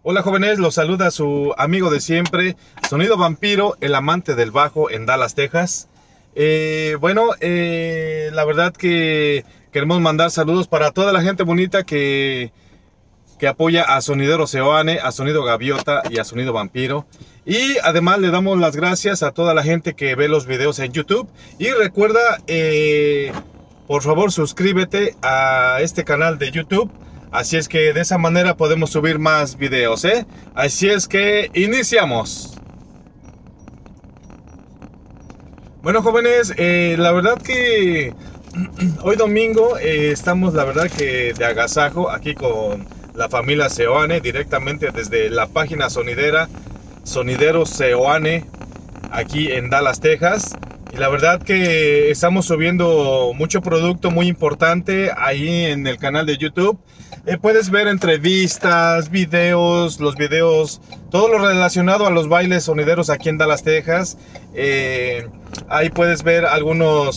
Hola jóvenes, los saluda su amigo de siempre, Sonido Vampiro, el amante del bajo en Dallas, Texas. La verdad que queremos mandar saludos para toda la gente bonita que apoya a Sonidero Seoane, a Sonido Gaviota y a Sonido Vampiro. Y además le damos las gracias a toda la gente que ve los videos en YouTube. Y recuerda, por favor suscríbete a este canal de YouTube. Así es que de esa manera podemos subir más videos, ¿eh? Así es que iniciamos. Bueno jóvenes, la verdad que hoy domingo estamos la verdad que de agasajo aquí con la familia Seoane, directamente desde la página sonidera Sonidero Seoane, aquí en Dallas, Texas. Y la verdad que estamos subiendo mucho producto muy importante ahí en el canal de YouTube. Puedes ver entrevistas, videos, los videos, todo lo relacionado a los bailes sonideros aquí en Dallas, Texas. Ahí puedes ver algunos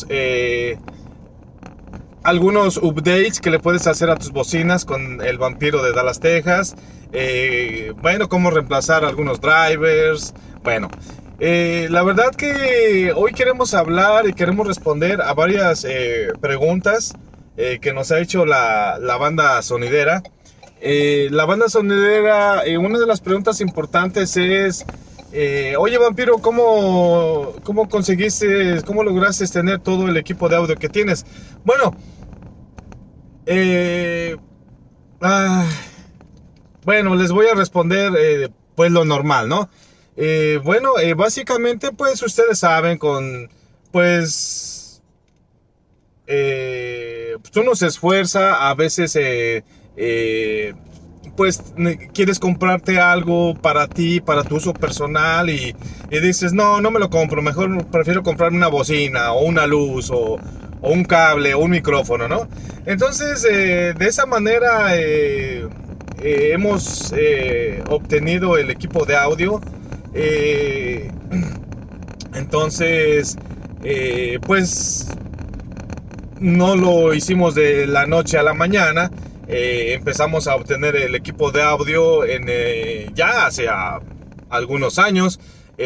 updates que le puedes hacer a tus bocinas con el Vampiro de Dallas, Texas. Cómo reemplazar algunos drivers. La verdad que hoy queremos hablar y queremos responder a varias preguntas que nos ha hecho la banda sonidera. La banda sonidera, una de las preguntas importantes es: oye Vampiro, ¿cómo conseguiste, cómo lograste tener todo el equipo de audio que tienes? Les voy a responder pues lo normal, ¿no? Básicamente pues ustedes saben, uno se esfuerza, a veces quieres comprarte algo para ti, para tu uso personal y dices, no me lo compro, mejor prefiero comprarme una bocina o una luz o un cable o un micrófono, ¿no? Entonces de esa manera hemos obtenido el equipo de audio. Entonces no lo hicimos de la noche a la mañana. Empezamos a obtener el equipo de audio ya hace algunos años.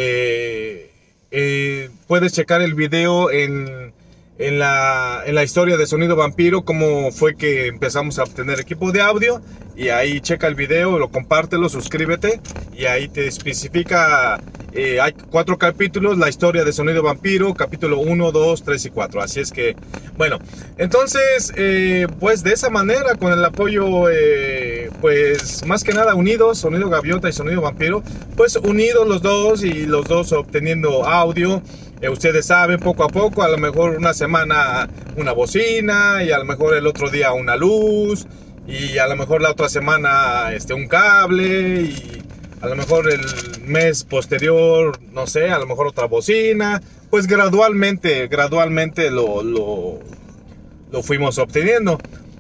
Puedes checar el video en la historia de Sonido Vampiro, cómo fue que empezamos a obtener equipo de audio. Y ahí checa el video, compártelo, suscríbete. Y ahí te especifica, hay 4 capítulos, la historia de Sonido Vampiro, capítulo 1, 2, 3 y 4. Así es que, entonces, pues de esa manera, con el apoyo, más que nada unidos, Sonido Gaviota y Sonido Vampiro, pues unidos los dos y los dos obteniendo audio. Ustedes saben, poco a poco, a lo mejor una semana una bocina y a lo mejor el otro día una luz y a lo mejor la otra semana un cable y a lo mejor el mes posterior, no sé, a lo mejor otra bocina. Pues gradualmente lo fuimos obteniendo.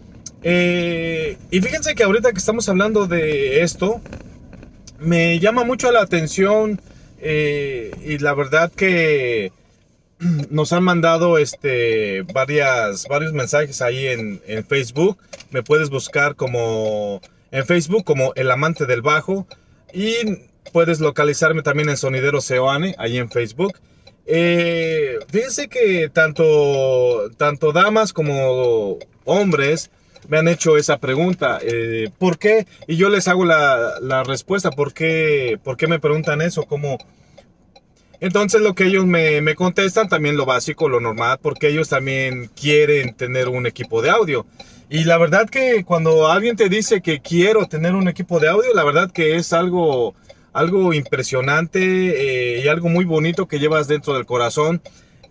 Y fíjense que ahorita que estamos hablando de esto, me llama mucho la atención. Y la verdad que nos han mandado varios mensajes ahí en Facebook. Me puedes buscar en Facebook como El Amante del Bajo. Y puedes localizarme también en Sonidero Seoane, ahí en Facebook. Fíjense que tanto damas como hombres me han hecho esa pregunta, ¿por qué? Y yo les hago la respuesta, ¿por qué me preguntan eso? Entonces lo que ellos me contestan, también lo básico, lo normal, porque ellos también quieren tener un equipo de audio. Y la verdad que cuando alguien te dice que quiero tener un equipo de audio, la verdad que es algo impresionante y algo muy bonito que llevas dentro del corazón.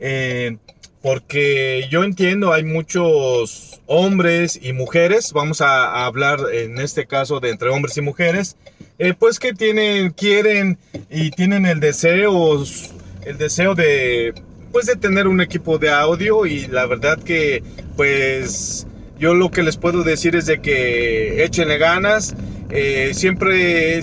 Porque yo entiendo, hay muchos hombres y mujeres, vamos a hablar en este caso de entre hombres y mujeres, pues que quieren y tienen el deseo de tener un equipo de audio. Y la verdad que pues yo lo que les puedo decir es de que échenle ganas. Siempre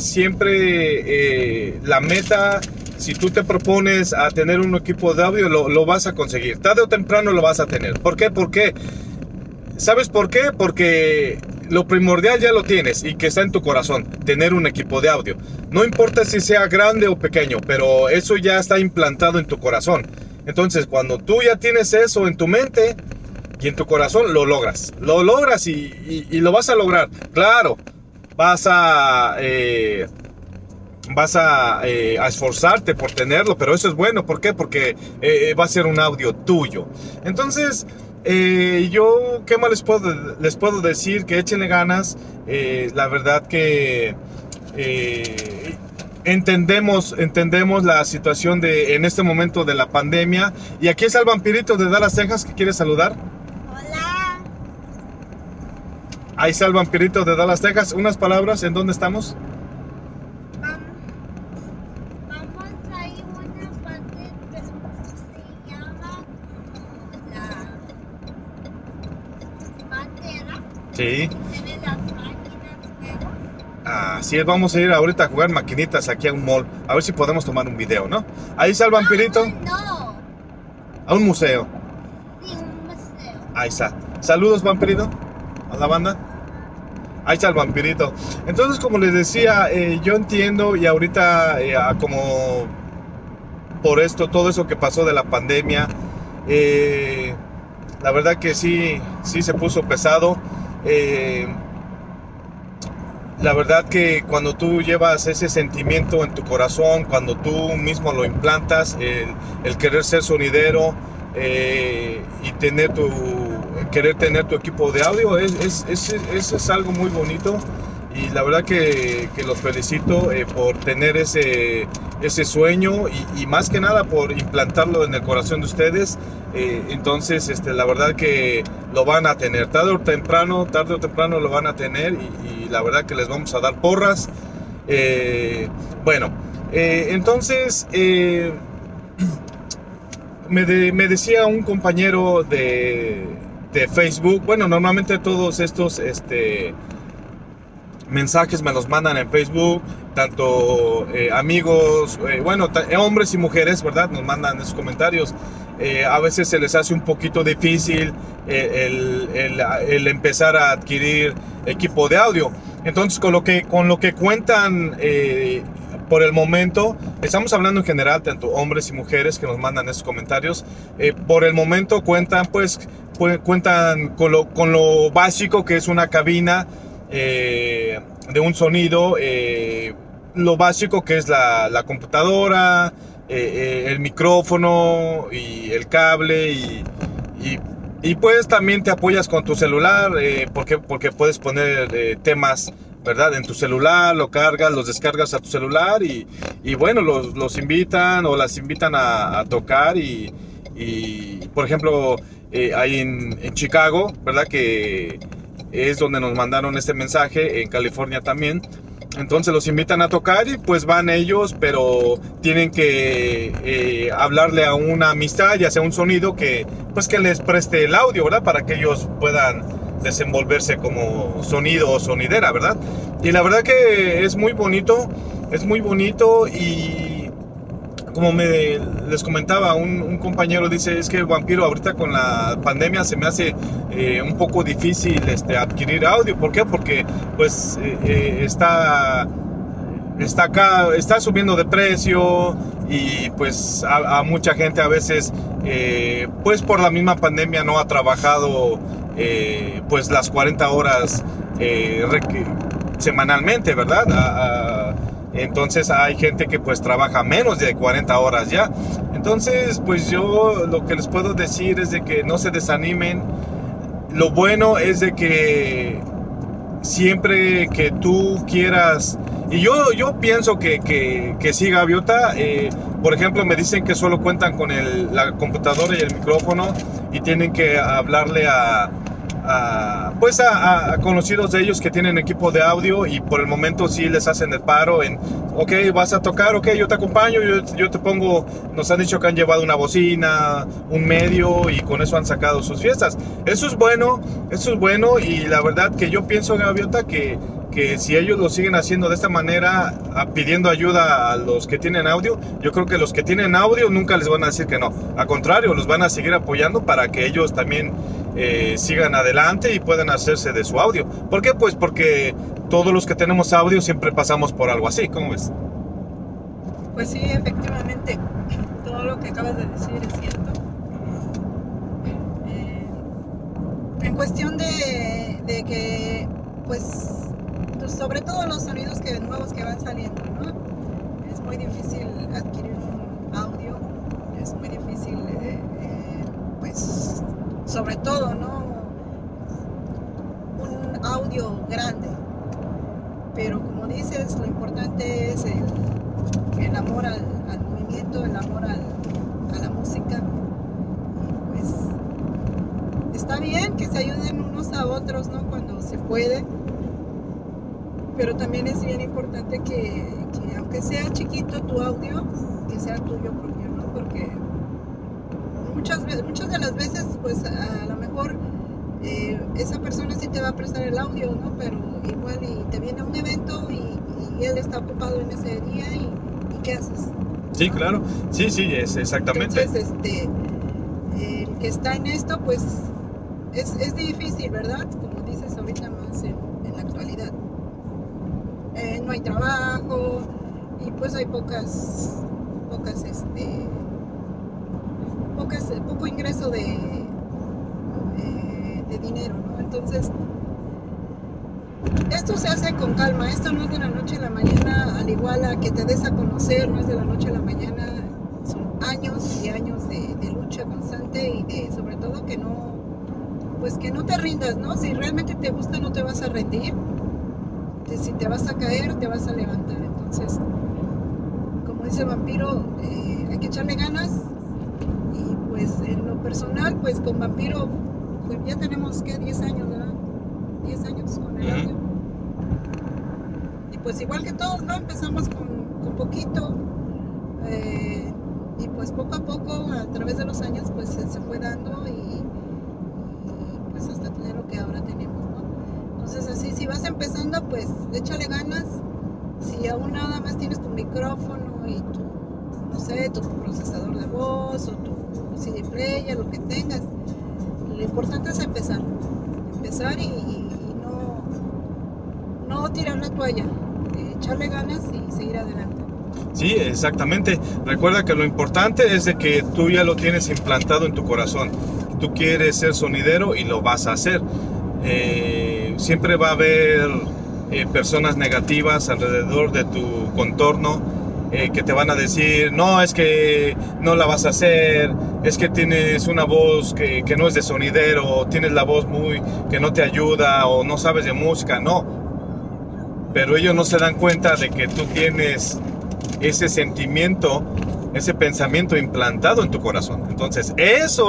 la meta, si tú te propones a tener un equipo de audio, lo vas a conseguir. Tarde o temprano lo vas a tener. ¿Por qué? ¿Sabes por qué? Porque lo primordial ya lo tienes y que está en tu corazón, tener un equipo de audio. No importa si sea grande o pequeño, pero eso ya está implantado en tu corazón. Entonces, cuando tú ya tienes eso en tu mente y en tu corazón, lo logras. Lo logras y lo vas a lograr. Claro, vas a esforzarte por tenerlo, pero eso es bueno. ¿Por qué? Porque va a ser un audio tuyo. Entonces, yo, ¿qué más les puedo decir? Que échenle ganas. La verdad que entendemos la situación en este momento de la pandemia. Y aquí está el vampirito de Dallas, Texas, que quiere saludar. Hola. Ahí está el vampirito de Dallas, Texas. Unas palabras, ¿en dónde estamos? Vamos a ir a una parte, pero se llama la bandera. Sí. Tiene las máquinas nuevas. Así es, vamos a ir ahorita a jugar maquinitas aquí a un mall. A ver si podemos tomar un video, ¿no? Ahí está el vampirito. No, A un museo. sí, un museo. Ahí está. Saludos, vampirito. A la banda. Ahí está el vampirito. Entonces, como les decía, yo entiendo y ahorita como por todo eso que pasó de la pandemia, la verdad que sí se puso pesado. La verdad que cuando tú llevas ese sentimiento en tu corazón, cuando tú mismo lo implantas, el querer ser sonidero y querer tener tu equipo de audio, eso es algo muy bonito. Y la verdad que los felicito por tener ese sueño y más que nada por implantarlo en el corazón de ustedes. Entonces, la verdad que lo van a tener tarde o temprano lo van a tener y la verdad que les vamos a dar porras. Entonces me decía un compañero de Facebook, bueno, normalmente todos estos mensajes me los mandan en Facebook, tanto amigos, hombres y mujeres, ¿verdad? Nos mandan esos comentarios. A veces se les hace un poquito difícil el empezar a adquirir equipo de audio. Entonces, con lo que cuentan por el momento, estamos hablando en general, tanto hombres y mujeres que nos mandan esos comentarios, por el momento cuentan con lo básico que es una cabina de un sonido, lo básico que es la computadora, el micrófono y el cable y pues también te apoyas con tu celular, porque puedes poner temas, ¿verdad? En tu celular, lo cargas, los descargas a tu celular y bueno, los invitan o las invitan a tocar y por ejemplo, ahí en Chicago, ¿verdad? Que es donde nos mandaron este mensaje, en California también. Entonces los invitan a tocar y pues van ellos, pero tienen que hablarle a una amistad, ya sea un sonido que les preste el audio, ¿verdad? Para que ellos puedan desenvolverse como sonido o sonidera, ¿verdad? Y la verdad que es muy bonito y como les comentaba, un compañero dice, es que vampiro, ahorita con la pandemia se me hace un poco difícil adquirir audio. ¿Por qué? Porque pues está subiendo de precio y pues a mucha gente a veces pues por la misma pandemia no ha trabajado pues las 40 horas semanalmente, ¿verdad? Entonces hay gente que pues trabaja menos de 40 horas ya. Entonces pues yo lo que les puedo decir es de que no se desanimen. Lo bueno es de que siempre que tú quieras, y yo pienso que sí, Gaviota, por ejemplo me dicen que solo cuentan con la computadora y el micrófono y tienen que hablarle a conocidos de ellos que tienen equipo de audio y por el momento sí les hacen el paro ok, vas a tocar, ok, yo te acompaño, yo te pongo, nos han dicho que han llevado una bocina, un medio y con eso han sacado sus fiestas. Eso es bueno y la verdad que yo pienso, Gaviota, que si ellos lo siguen haciendo de esta manera, pidiendo ayuda a los que tienen audio, yo creo que los que tienen audio nunca les van a decir que no. Al contrario, los van a seguir apoyando para que ellos también sigan adelante y puedan hacerse de su audio. ¿Por qué? Pues porque todos los que tenemos audio siempre pasamos por algo así. ¿Cómo ves? Pues sí, efectivamente, todo lo que acabas de decir es cierto. En cuestión de que, pues, sobre todo los sonidos nuevos que van saliendo, ¿no? Es muy difícil adquirir un audio, es muy difícil, pues, sobre todo, ¿no? Un audio grande. Pero como dices, lo importante es el amor al movimiento, el amor a la música. Y pues está bien que se ayuden unos a otros, ¿no? Cuando se puede. Pero también es bien importante que aunque sea chiquito tu audio, que sea tuyo propio, ¿no? Porque muchas de las veces, pues a lo mejor esa persona sí te va a prestar el audio, ¿no? Pero igual y te viene un evento y él está ocupado en ese día y ¿qué haces? Sí, claro. Sí, es exactamente. Entonces, el que está en esto, pues es difícil, ¿verdad? Como dices ahorita más en la actualidad. No hay trabajo y pues hay poco ingreso de dinero, ¿no? Entonces, esto se hace con calma, esto no es de la noche a la mañana, al igual a que te des a conocer, no es de la noche a la mañana, son años y años de lucha constante y de, sobre todo, que no te rindas, ¿no? Si realmente te gusta, no te vas a rendir. Si te vas a caer, te vas a levantar. Entonces, como dice Vampiro, hay que echarle ganas. Y pues en lo personal, pues con Vampiro, pues ya tenemos, ¿qué? 10 años, ¿verdad? 10 años con el audio. Y pues igual que todos, ¿no? Empezamos con poquito. Y pues poco a poco, a través de los años, pues se fue dando y pues hasta tener lo que ahora tenemos. Entonces así, si vas empezando, pues échale ganas. Si aún nada más tienes tu micrófono y tu, no sé, tu procesador de voz o tu CD player, lo que tengas, lo importante es empezar y no tirar la toalla, echarle ganas y seguir adelante. Sí, exactamente. Recuerda que lo importante es de que tú ya lo tienes implantado en tu corazón. Tú quieres ser sonidero y lo vas a hacer. Siempre va a haber personas negativas alrededor de tu contorno que te van a decir, no, es que no la vas a hacer, es que tienes una voz que no es de sonidero, tienes la voz que no te ayuda o no sabes de música. No, pero ellos no se dan cuenta de que tú tienes ese sentimiento, ese pensamiento implantado en tu corazón. Entonces esa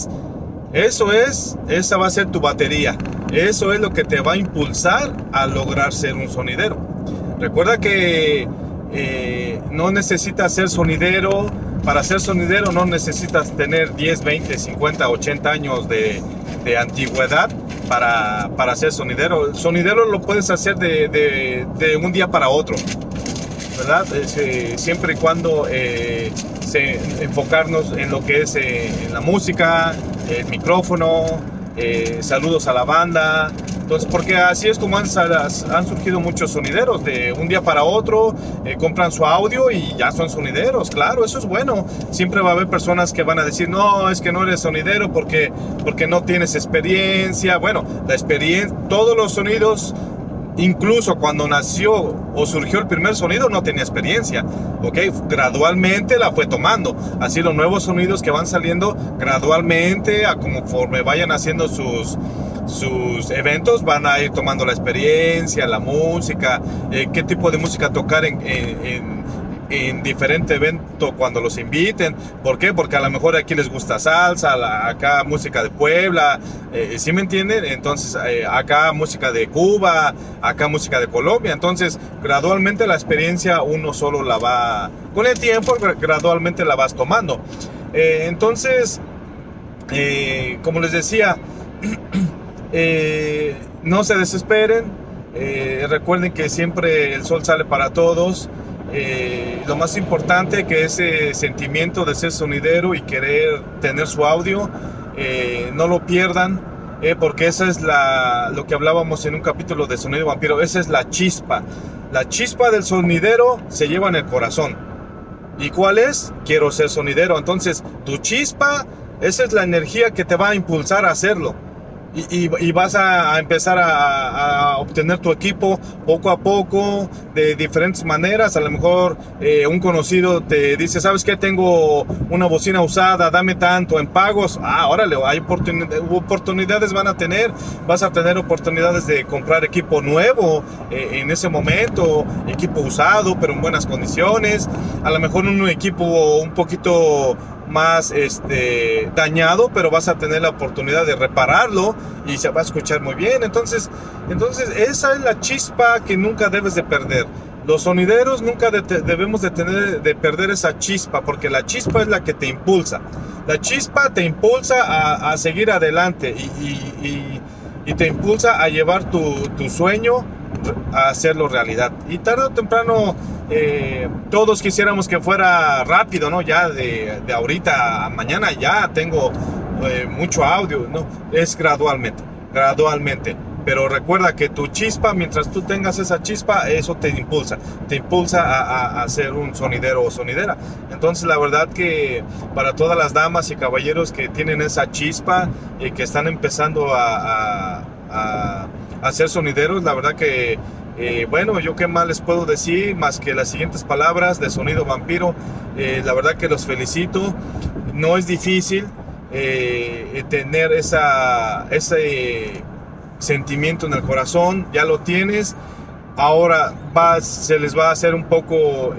va a ser tu batería. Eso es lo que te va a impulsar a lograr ser un sonidero. Recuerda que no necesitas ser sonidero. Para ser sonidero no necesitas tener 10, 20, 50, 80 años de antigüedad para ser sonidero. El sonidero lo puedes hacer de un día para otro, ¿verdad? Siempre y cuando enfocarnos en lo que es en la música, el micrófono, saludos a la banda. Entonces, porque así es como han surgido muchos sonideros, de un día para otro, compran su audio y ya son sonideros. Claro, eso es bueno. Siempre va a haber personas que van a decir, no, es que no eres sonidero porque no tienes experiencia. Bueno, la experiencia, todos los sonidos, incluso cuando nació o surgió el primer sonido, no tenía experiencia, ¿ok? Gradualmente la fue tomando. Así los nuevos sonidos que van saliendo, gradualmente, conforme vayan haciendo sus eventos, van a ir tomando la experiencia, la música, qué tipo de música tocar en diferente evento cuando los inviten. ¿Por qué? Porque a lo mejor aquí les gusta salsa, acá música de Puebla, ¿sí me entienden? Entonces acá música de Cuba, acá música de Colombia. Entonces gradualmente la experiencia uno solo la va, con el tiempo gradualmente la vas tomando. Entonces, como les decía, no se desesperen, recuerden que siempre el sol sale para todos. Lo más importante, que ese sentimiento de ser sonidero y querer tener su audio, no lo pierdan. porque esa es lo que hablábamos en un capítulo de Sonido Vampiro, esa es la chispa. La chispa del sonidero se lleva en el corazón. ¿Y cuál es? Quiero ser sonidero. Entonces, tu chispa, esa es la energía que te va a impulsar a hacerlo. Y vas a empezar a obtener tu equipo poco a poco, de diferentes maneras. A lo mejor un conocido te dice, ¿sabes qué? Tengo una bocina usada, dame tanto en pagos. Órale, hay oportunidades van a tener. Vas a tener oportunidades de comprar equipo nuevo en ese momento, equipo usado, pero en buenas condiciones. A lo mejor un equipo un poquito más dañado, pero vas a tener la oportunidad de repararlo y se va a escuchar muy bien. Entonces esa es la chispa que nunca debes de perder. Los sonideros nunca debemos de perder esa chispa, porque la chispa es la que te impulsa. La chispa te impulsa a seguir adelante y te impulsa a llevar tu sueño a hacerlo realidad. Y tarde o temprano todos quisiéramos que fuera rápido, ¿no? Ya de ahorita a mañana ya tengo mucho audio, ¿no? Es gradualmente. Pero recuerda que tu chispa, mientras tú tengas esa chispa, eso te impulsa a ser un sonidero o sonidera. Entonces la verdad que para todas las damas y caballeros que tienen esa chispa y que están empezando a ser sonideros, la verdad que bueno, yo qué más les puedo decir más que las siguientes palabras de Sonido Vampiro. La verdad que los felicito. No es difícil tener ese sentimiento en el corazón. Ya lo tienes. Ahora se les va a hacer un poco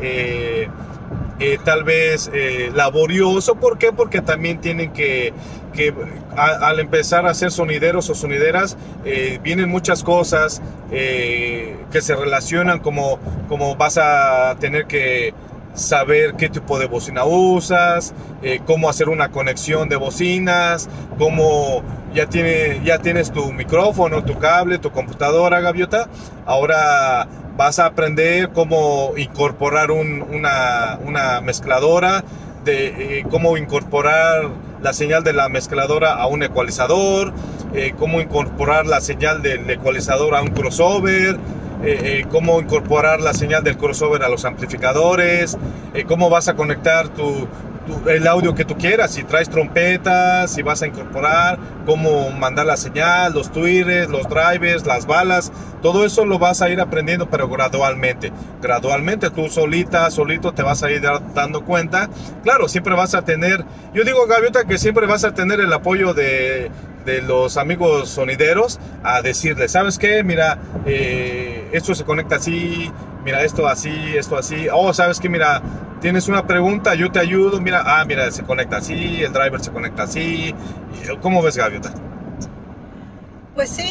tal vez laborioso. ¿Por qué? Porque también tienen que al empezar a ser sonideros o sonideras, vienen muchas cosas que se relacionan, como vas a tener que saber qué tipo de bocina usas, cómo hacer una conexión de bocinas, cómo ya tienes tu micrófono, tu cable, tu computadora, Gaviota. Ahora vas a aprender cómo incorporar una mezcladora, cómo incorporar la señal de la mezcladora a un ecualizador, cómo incorporar la señal del ecualizador a un crossover, cómo incorporar la señal del crossover a los amplificadores, cómo vas a conectar el audio que tú quieras, si traes trompetas, si vas a incorporar, cómo mandar la señal, los tweeters, los drivers, las balas. Todo eso lo vas a ir aprendiendo, pero gradualmente tú solito te vas a ir dando cuenta. Claro, siempre vas a tener, yo digo, Gaviota, que siempre vas a tener el apoyo de los amigos sonideros, a decirles, ¿sabes qué? Mira, esto se conecta así, mira, esto así, ¿sabes qué? Mira, tienes una pregunta, yo te ayudo, mira, se conecta así, el driver se conecta así. ¿Cómo ves, Gaviota? Pues sí,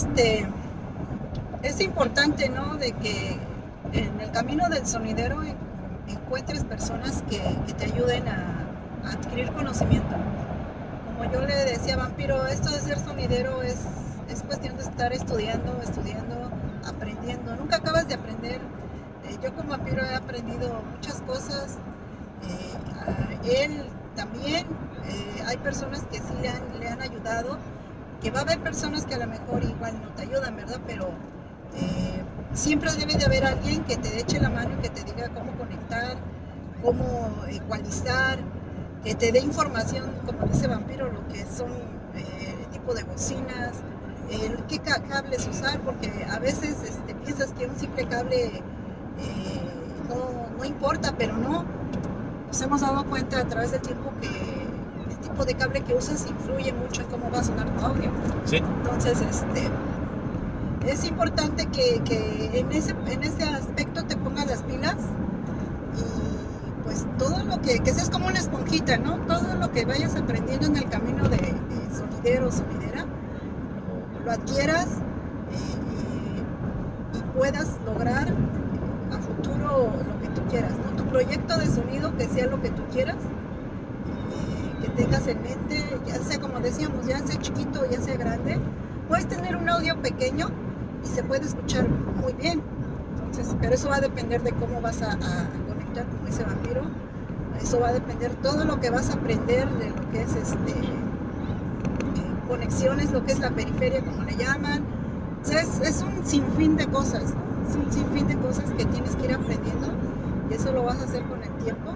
es importante, ¿no? De que en el camino del sonidero encuentres personas que te ayuden a adquirir conocimiento. Como yo le decía a Vampiro, esto de ser sonidero es cuestión de estar estudiando, aprendiendo. Nunca acabas de aprender. Yo como Vampiro he aprendido muchas cosas. Él también. Hay personas que sí le han ayudado. Que va a haber personas que a lo mejor igual no te ayudan, ¿verdad? Pero siempre debe de haber alguien que te eche la mano y que te diga cómo conectar, cómo ecualizar, que te dé información, como dice Vampiro, lo que son el tipo de bocinas, qué cables usar, porque a veces piensas que un simple cable no importa, pero no. Nos hemos dado cuenta a través del tiempo que el tipo de cable que usas influye mucho en cómo va a sonar tu audio. Sí. Entonces, es importante que en ese aspecto te pongas las pilas y pues todo lo que seas como una esponjita, ¿no? Todo lo que vayas aprendiendo en el camino de sonidero o sonidera, lo adquieras y puedas lograr a futuro lo que tú quieras, ¿no? Tu proyecto de sonido, que sea lo que tú quieras, que tengas en mente, ya sea como decíamos, ya sea chiquito o ya sea grande. Puedes tener un audio pequeño y se puede escuchar muy bien. Entonces, pero eso va a depender de cómo vas a conectar, como dice Vampiro. Eso va a depender todo lo que vas a aprender de lo que es conexiones, lo que es la periferia, como le llaman. O sea, es un sinfín de cosas, ¿no? Es un sinfín de cosas que tienes que ir aprendiendo y eso lo vas a hacer con el tiempo.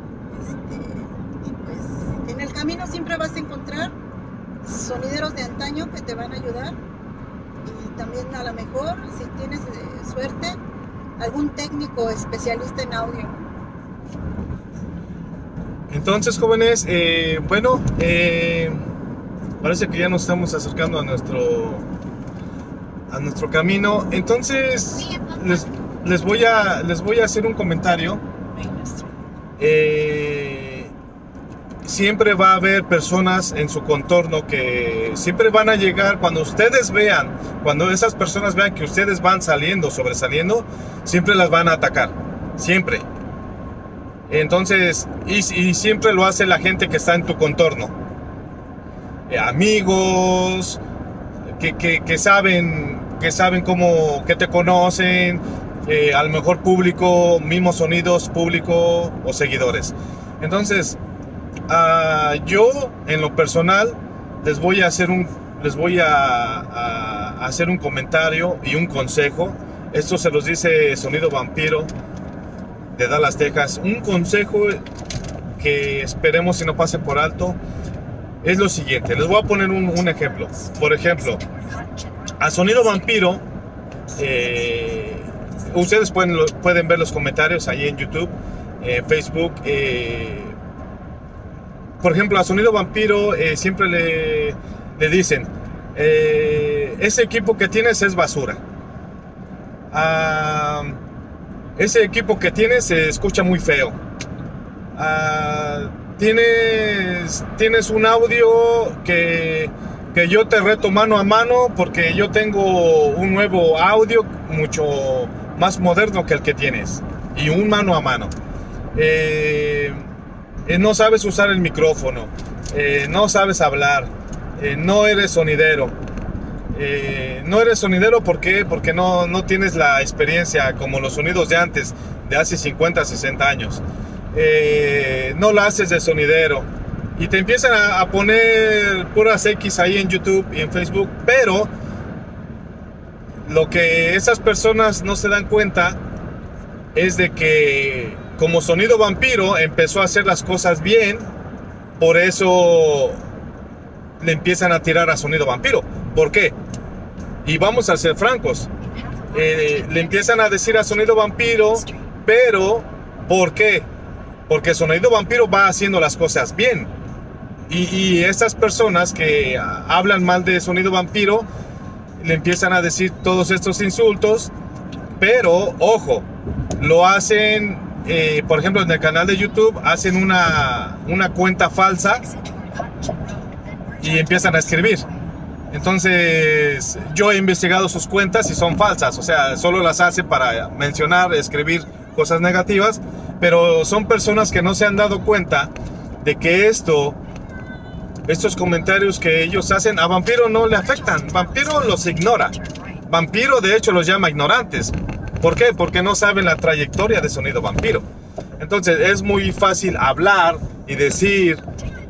Y pues en el camino siempre vas a encontrar sonideros de antaño que te van a ayudar y también a lo mejor, si tienes suerte, algún técnico especialista en audio. Entonces, jóvenes, bueno, parece que ya nos estamos acercando a nuestro camino. Entonces, les voy a hacer un comentario. Siempre va a haber personas en su contorno que siempre van a llegar, cuando ustedes vean, cuando esas personas vean que ustedes van saliendo, sobresaliendo, siempre las van a atacar, siempre. Entonces, y siempre lo hace la gente que está en tu contorno, amigos que saben cómo, que te conocen, a lo mejor público, mismos sonidos, público o seguidores. Entonces, yo en lo personal les voy a hacer un comentario y un consejo. Esto se los dice Sonido Vampiro de Dallas, Texas. Un consejo que esperemos si no pase por alto es lo siguiente. Les voy a poner un ejemplo. Por ejemplo, a Sonido Vampiro, ustedes pueden ver los comentarios ahí en YouTube, Facebook. Por ejemplo, a Sonido Vampiro siempre le dicen, ese equipo que tienes es basura. Ese equipo que tienes se escucha muy feo. Tienes un audio que yo te reto mano a mano porque yo tengo un nuevo audio mucho más moderno que el que tienes. Y un mano a mano. No sabes usar el micrófono, no sabes hablar, no eres sonidero. No eres sonidero, ¿por qué? Porque no tienes la experiencia como los sonidos de antes, de hace 50, 60 años. No la haces de sonidero. Y te empiezan a poner puras X ahí en YouTube y en Facebook. Pero lo que esas personas no se dan cuenta es de que como Sonido Vampiro empezó a hacer las cosas bien, por eso le empiezan a tirar a Sonido Vampiro. ¿Por qué? Y vamos a ser francos, le empiezan a decir a Sonido Vampiro, pero ¿por qué? Porque Sonido Vampiro va haciendo las cosas bien. Y estas personas que hablan mal de Sonido Vampiro le empiezan a decir todos estos insultos, pero ojo, lo hacen. Por ejemplo, en el canal de YouTube hacen una cuenta falsa y empiezan a escribir. Entonces, yo he investigado sus cuentas y son falsas. O sea, solo las hace para mencionar, escribir cosas negativas. Pero son personas que no se han dado cuenta de que estos comentarios que ellos hacen a Vampiro no le afectan. Vampiro los ignora. Vampiro, de hecho, los llama ignorantes. ¿Por qué? Porque no saben la trayectoria de Sonido Vampiro. Entonces es muy fácil hablar y decir,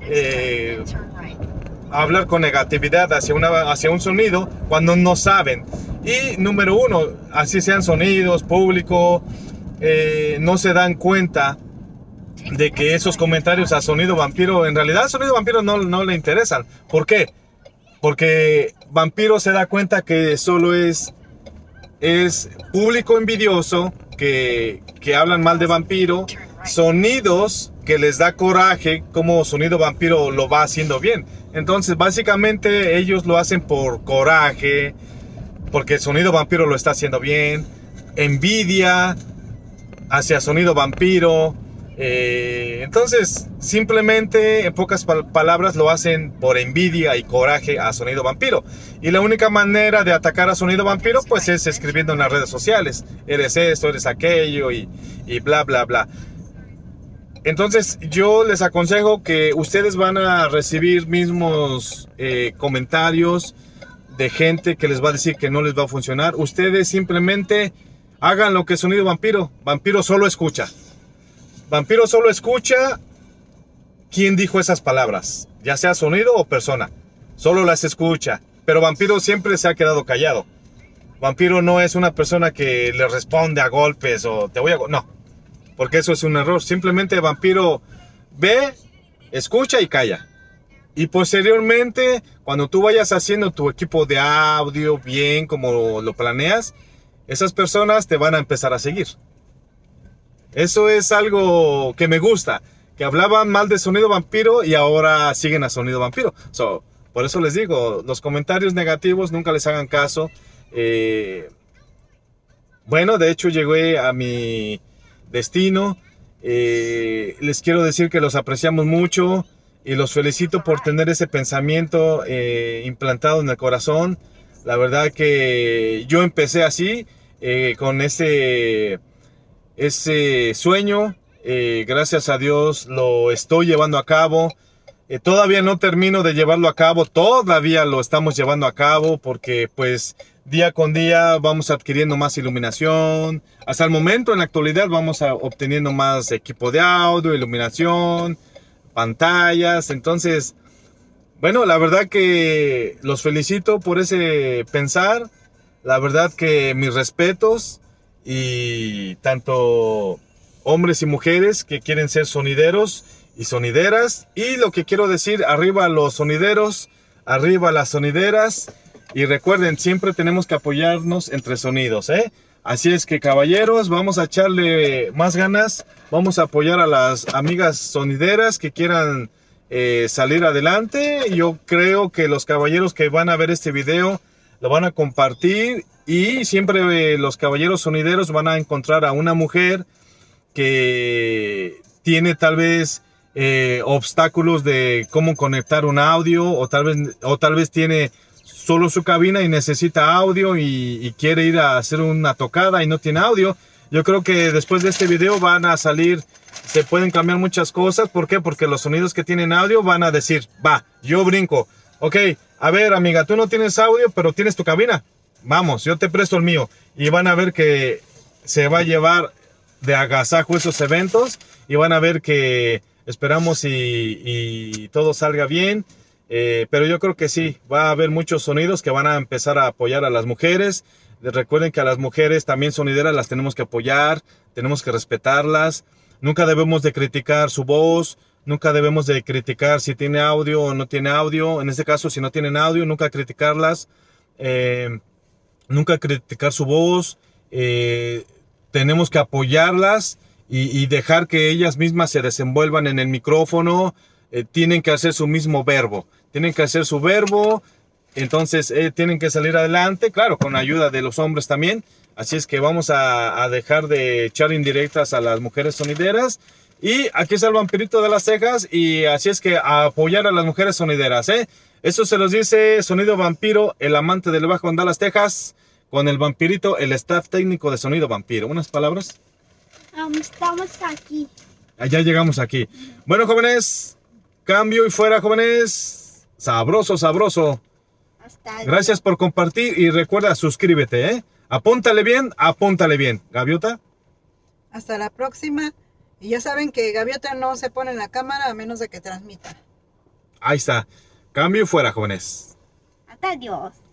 hablar con negatividad hacia un sonido cuando no saben. Y número uno, así sean sonidos, público, no se dan cuenta de que esos comentarios a Sonido Vampiro, en realidad a Sonido Vampiro no le interesan. ¿Por qué? Porque Vampiro se da cuenta que solo es público envidioso que hablan mal de Vampiro, sonidos que les da coraje como Sonido Vampiro lo va haciendo bien. Entonces básicamente ellos lo hacen por coraje, porque Sonido Vampiro lo está haciendo bien, envidia hacia Sonido Vampiro. Entonces simplemente, en pocas palabras, lo hacen por envidia y coraje a Sonido Vampiro. Y la única manera de atacar a Sonido Vampiro pues es escribiendo en las redes sociales: eres esto, eres aquello y bla bla bla. Entonces yo les aconsejo que ustedes van a recibir mismos comentarios de gente que les va a decir que no les va a funcionar. Ustedes simplemente hagan lo que Sonido Vampiro. Vampiro solo escucha. Vampiro solo escucha quién dijo esas palabras, ya sea sonido o persona. solo las escucha. Pero Vampiro siempre se ha quedado callado. Vampiro no es una persona que le responde a golpes o te voy a... No, porque eso es un error. Simplemente Vampiro ve, escucha y calla. Y posteriormente, cuando tú vayas haciendo tu equipo de audio bien como lo planeas, esas personas te van a empezar a seguir. Eso es algo que me gusta. Que hablaban mal de Sonido Vampiro y ahora siguen a Sonido Vampiro. Por eso les digo, los comentarios negativos nunca les hagan caso. Bueno, de hecho llegué a mi destino. Les quiero decir que los apreciamos mucho y los felicito por tener ese pensamiento implantado en el corazón. La verdad que yo empecé así, con ese sueño. Gracias a Dios lo estoy llevando a cabo. Todavía no termino de llevarlo a cabo, todavía lo estamos llevando a cabo porque pues día con día vamos adquiriendo más iluminación. Hasta el momento, en la actualidad, vamos obteniendo más equipo de audio, iluminación, pantallas. Entonces, bueno, la verdad que los felicito por ese pensar. La verdad que mis respetos, y tanto hombres y mujeres que quieren ser sonideros y sonideras. Y lo que quiero decir, arriba los sonideros, arriba las sonideras. Y recuerden, siempre tenemos que apoyarnos entre sonidos, ¿eh? Así es que, caballeros, vamos a echarle más ganas. Vamos a apoyar a las amigas sonideras que quieran salir adelante. Yo creo que los caballeros que van a ver este video lo van a compartir. Y siempre los caballeros sonideros van a encontrar a una mujer que tiene tal vez obstáculos de cómo conectar un audio, o tal vez tiene solo su cabina y necesita audio y quiere ir a hacer una tocada y no tiene audio. Yo creo que después de este video van a salir, se pueden cambiar muchas cosas. ¿Por qué? Porque los sonidos que tienen audio van a decir, va, yo brinco. Ok, a ver, amiga, tú no tienes audio, pero tienes tu cabina. Vamos, yo te presto el mío. Y van a ver que se va a llevar de agasajo esos eventos, y van a ver que esperamos y todo salga bien. Pero yo creo que sí, va a haber muchos sonidos que van a empezar a apoyar a las mujeres. Recuerden que a las mujeres también sonideras las tenemos que apoyar, tenemos que respetarlas. Nunca debemos de criticar su voz, nunca debemos de criticar si tiene audio o no tiene audio. En este caso, si no tienen audio, nunca criticarlas, nunca criticar su voz. Tenemos que apoyarlas y dejar que ellas mismas se desenvuelvan en el micrófono. Tienen que hacer su mismo verbo. Tienen que hacer su verbo. Entonces tienen que salir adelante. Claro, con ayuda de los hombres también. Así es que vamos a dejar de echar indirectas a las mujeres sonideras. Y aquí está el Vampirito de las Tejas. Y así es que a apoyar a las mujeres sonideras, ¿eh? Eso se los dice Sonido Vampiro, el amante del bajo en Dallas, Texas. Con el Vampirito, el staff técnico de Sonido Vampiro. ¿Unas palabras? Estamos aquí. Ya llegamos aquí. Bueno, jóvenes, cambio y fuera, jóvenes. Sabroso, sabroso. Gracias por compartir y recuerda, suscríbete, ¿eh? Apúntale bien, apúntale bien. Gaviota. Hasta la próxima. Y ya saben que Gaviota no se pone en la cámara a menos de que transmita. Ahí está. Cambio y fuera, jóvenes. Hasta Dios.